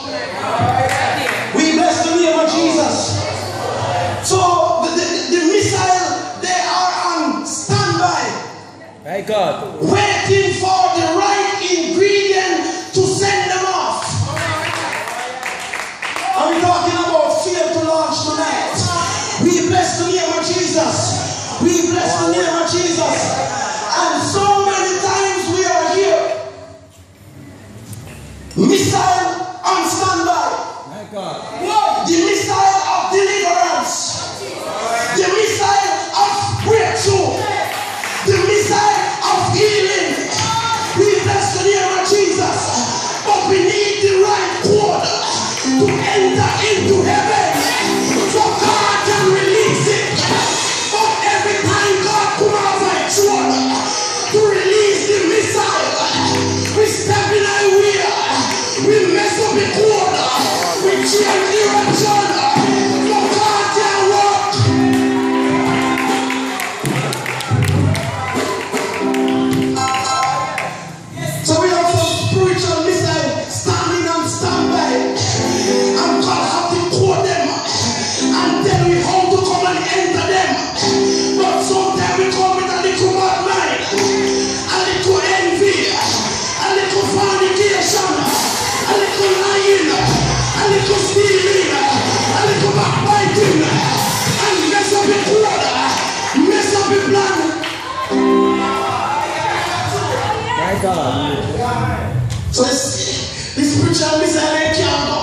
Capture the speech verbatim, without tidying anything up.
We bless the name of Jesus. So the, the, the missile, they are on standby. My God. Waiting for the right ingredient to send them off. Are we talking about fear to launch tonight? We bless the name of Jesus. We bless the name of Jesus. And so many times we are here. Missile on standby. My God. The missile of deliverance. The missile of breakthrough. The missile of healing. We bless the name of Jesus. But we need the right code to enter into heaven. So God can release it. But every time God comes out of my throne to release the missile, we step in our wheel. We mess up the code. We change direction. So God can work. So we have some spiritual missile standing on standby. And God have to code them and tell me how to come and enter them. But sometimes we come with a little bad mind, a little envy, a little fornication, a little lying, a little stealing, a little backbiting, and mess up the code, mess up the plan. My God. So this, this spiritual missile can't go